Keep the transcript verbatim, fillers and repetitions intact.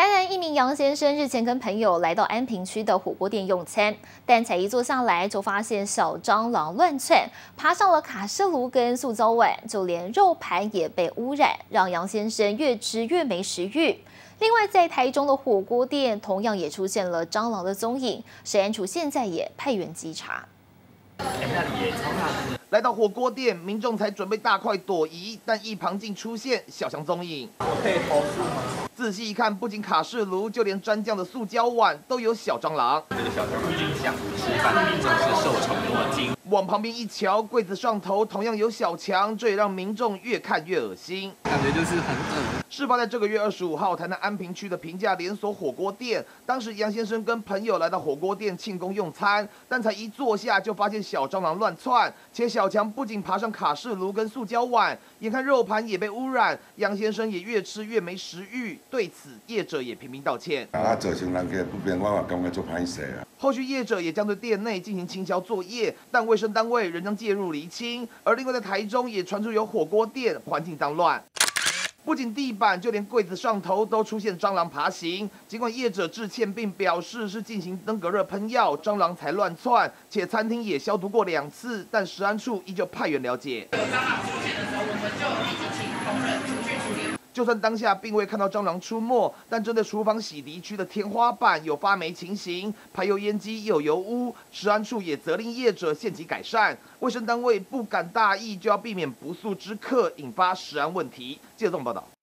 台南一名杨先生日前跟朋友来到安平区的火锅店用餐，但才一坐下来就发现小蟑螂乱窜，爬上了卡式炉跟塑胶碗，就连肉盘也被污染，让杨先生越吃越没食欲。另外，在台中的火锅店同样也出现了蟑螂的踪影，食安署现在也派员稽查。 来到火锅店，民众才准备大快朵颐，但一旁竟出现小强踪影。 我可以投诉吗？ 仔细一看，不仅卡式炉，就连沾酱的塑胶碗都有小蟑螂。 这个小蟑螂影响吃饭的民众是受宠若惊。 往旁边一瞧，柜子上头同样有小强，这也让民众越看越恶心， 感觉就是很恶。 事发在这个月二十五号，台南安平区的平价连锁火锅店。当时杨先生跟朋友来到火锅店庆功用餐，但才一坐下就发现小蟑螂乱窜，且小强不仅爬上卡式炉跟塑胶碗，眼看肉盘也被污染，杨先生也越吃越没食欲。对此，业者也频频道歉。 啊，造成人家不便，我嘛感觉做歹势啊。 后续业者也将对店内进行清消作业，但卫生单位仍将介入厘清。而另外在台中也传出有火锅店环境脏乱。不仅地板，就连柜子上头都出现蟑螂爬行。尽管业者致歉并表示是进行登革热喷药，蟑螂才乱窜，且餐厅也消毒过两次，但食安处依旧派员了解。 有蟑螂出现的时候，我们就立即请同仁出去处理。 就算当下并未看到蟑螂出没，但针对厨房洗涤区的天花板有发霉情形，排油烟机有油污，食安处也责令业者限期改善。卫生单位不敢大意，就要避免不速之客引发食安问题。记者综合报道。